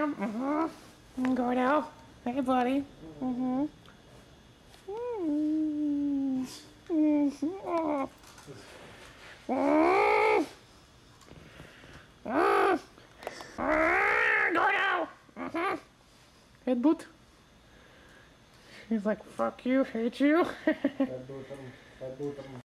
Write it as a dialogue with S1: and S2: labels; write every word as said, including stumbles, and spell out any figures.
S1: him. Mm-hmm. Gordo. Hey, buddy. Mm-hmm. Mm-hmm. Mm-hmm. Gordo. Mm-hmm. Headbutt. He's like, fuck you, hate you.
S2: Headbutt him. Headbutt him.